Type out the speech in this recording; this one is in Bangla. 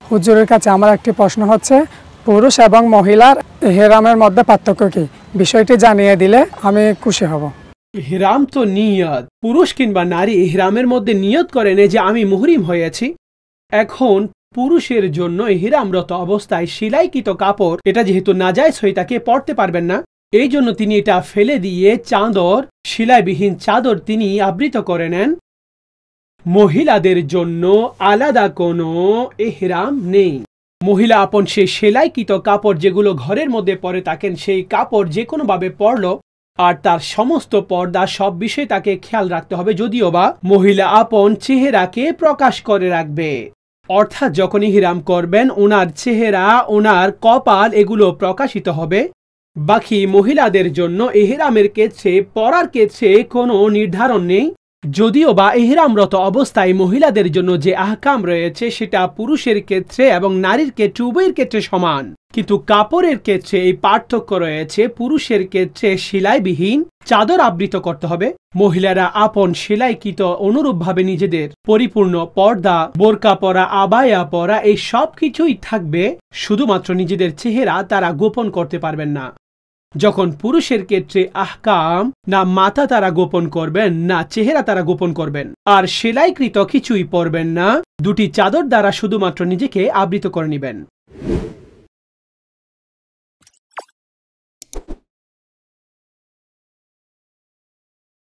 হুজুরের কাছে আমার একটি প্রশ্ন হচ্ছে, পুরুষ এবং মহিলার ইহরামের মধ্যে পার্থক্য কি? বিষয়টি জানিয়ে দিলে আমি খুশি হব। ইহরাম তো নিয়ত। পুরুষ কিংবা নারী ইহরামের মধ্যে নিয়ত করে নেয় যে আমি মুহরিম হয়েছি। এখন পুরুষের জন্য ইহরামরত অবস্থায় সেলাইকৃত কাপড় এটা যেহেতু নাজায়েজ হয়ে তাকে পরতে পারবেন না, এই জন্য তিনি এটা ফেলে দিয়ে চাদর, সেলাইবিহীন চাদর তিনি আবৃত করে নেন। মহিলাদের জন্য আলাদা কোনো ইহরাম নেই। মহিলা আপন সেই সেলাইকৃত কাপড় যেগুলো ঘরের মধ্যে পরে থাকেন সেই কাপড় যে কোনোভাবে পরল, আর তার সমস্ত পর্দা সব বিষয়ে তাকে খেয়াল রাখতে হবে, যদিও বা মহিলা আপন চেহারাকে প্রকাশ করে রাখবে। অর্থাৎ যখন ইহরাম করবেন ওনার চেহারা, ওনার কপাল এগুলো প্রকাশিত হবে। বাকি মহিলাদের জন্য ইহরামের ক্ষেত্রে পরার ক্ষেত্রে কোনো নির্ধারণ নেই, যদিও বা ইহরামরত অবস্থায় মহিলাদের জন্য যে আহকাম রয়েছে সেটা পুরুষের ক্ষেত্রে এবং নারীর ক্ষেত্রে উভয়ের ক্ষেত্রে সমান, কিন্তু কাপড়ের ক্ষেত্রে এই পার্থক্য রয়েছে। পুরুষের ক্ষেত্রে সেলাইবিহীন চাদর আবৃত করতে হবে, মহিলারা আপন সেলাইকৃত অনুরূপভাবে নিজেদের পরিপূর্ণ পর্দা, বোরকা পরা, আবায়া পরা এই সব কিছুই থাকবে, শুধুমাত্র নিজেদের চেহারা তারা গোপন করতে পারবেন না। যখন পুরুষের ক্ষেত্রে আহকাম, না মাথা তারা গোপন করবেন না চেহারা তারা গোপন করবেন, আর সেলাইকৃত কিছুই পরবেন না, দুটি চাদর দ্বারা শুধুমাত্র নিজেকে আবৃত করে নেবেন।